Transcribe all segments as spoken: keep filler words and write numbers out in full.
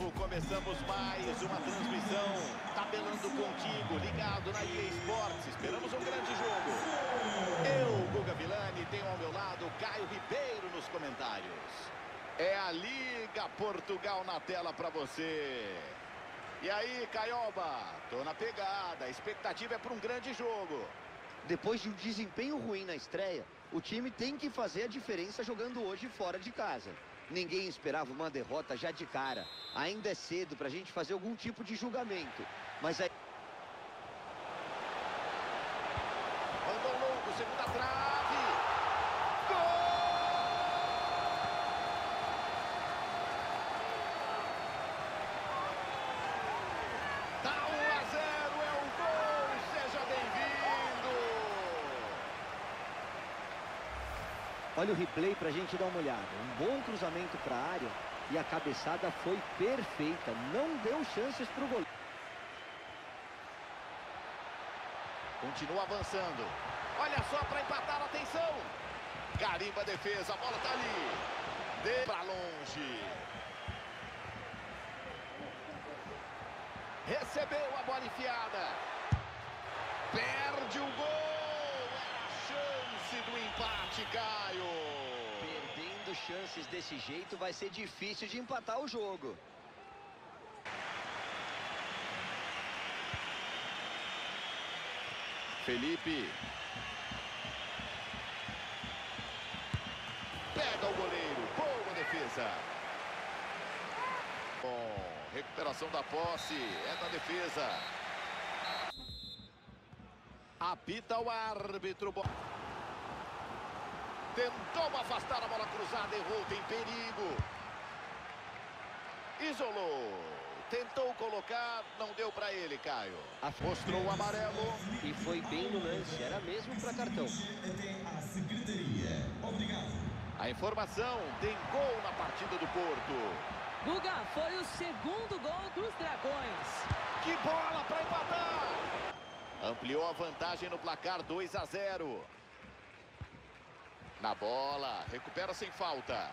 novo, começamos mais uma transmissão, tabelando contigo, ligado na E A Sports, esperamos um grande jogo. Eu, Guga Villani, tenho ao meu lado Caio Ribeiro nos comentários. É a Liga Portugal na tela para você. E aí, Caioba, tô na pegada, a expectativa é para um grande jogo. Depois de um desempenho ruim na estreia, o time tem que fazer a diferença jogando hoje fora de casa. Ninguém esperava uma derrota já de cara. Ainda é cedo para a gente fazer algum tipo de julgamento. Mas aí... Mandou longo, segunda trave. Gol! Tá um a zero, é o gol. Seja bem-vindo. Olha o replay para a gente dar uma olhada. Um bom cruzamento para a área e a cabeçada foi perfeita. Não deu chances para o goleiro. Continua avançando. Olha só para empatar, atenção. Carimba a defesa, a bola tá ali. De para longe. Recebeu a bola enfiada. Perde o gol. Do empate, Caio. Perdendo chances desse jeito vai ser difícil de empatar o jogo. Felipe. Pega o goleiro. Boa defesa. Bom, recuperação da posse. É da defesa. Apita o árbitro. Tentou afastar a bola cruzada, errou, tem perigo. Isolou. Tentou colocar, não deu para ele, Caio. Mostrou o amarelo. E foi bem no lance, era mesmo para cartão. A informação, tem gol na partida do Porto. Guga, foi o segundo gol dos Dragões. Que bola para empatar. Ampliou a vantagem no placar, dois a zero. Na bola, recupera sem falta.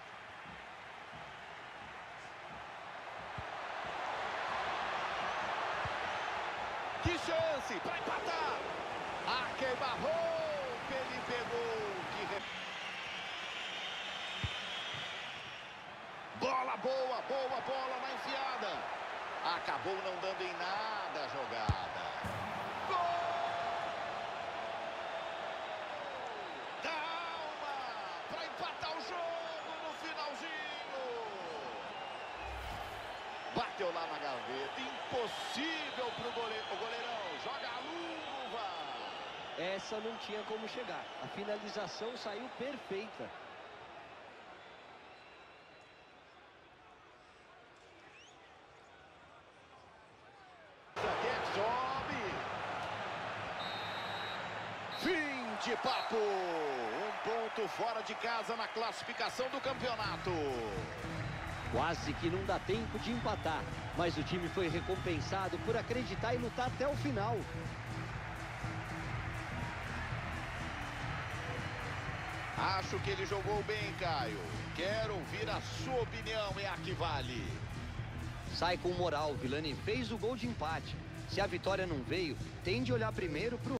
Que chance para empatar. Ah, que barrou, ele pegou. Que re... Bola boa, boa bola na enfiada. Acabou não dando em nada a jogada. Gol! Bateu lá na gaveta, impossível pro goleiro. O goleirão joga a luva. Essa não tinha como chegar. A finalização saiu perfeita. Sobe. Fim de papo. Um ponto fora de casa na classificação do campeonato. Quase que não dá tempo de empatar, mas o time foi recompensado por acreditar e lutar até o final. Acho que ele jogou bem, Caio. Quero ouvir a sua opinião, é a que vale. Sai com moral, Villani fez o gol de empate. Se a vitória não veio, tem de olhar primeiro pro